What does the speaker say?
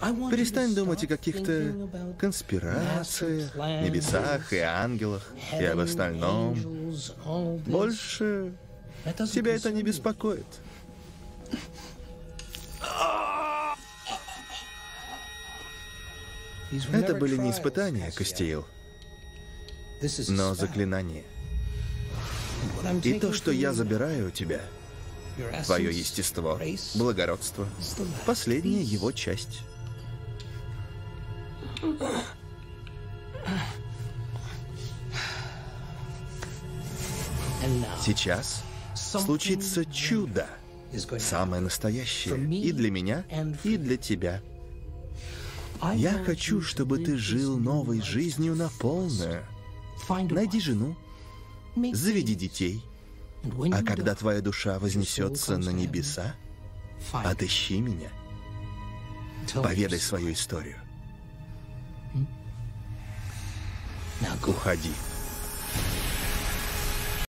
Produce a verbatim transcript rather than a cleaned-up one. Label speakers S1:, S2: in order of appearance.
S1: Перестань думать о каких-то конспирациях, небесах и ангелах, и об остальном. Больше тебя это не беспокоит. Это были не испытания, Кастиил, но заклинания. И то, что я забираю у тебя, твое естество, благородство, последняя его часть. Сейчас случится чудо, самое настоящее, и для меня, и для тебя. Я хочу, чтобы ты жил новой жизнью на полную. Найди жену, заведи детей, а когда твоя душа вознесется на небеса, отыщи меня, поведай свою историю. Уходи.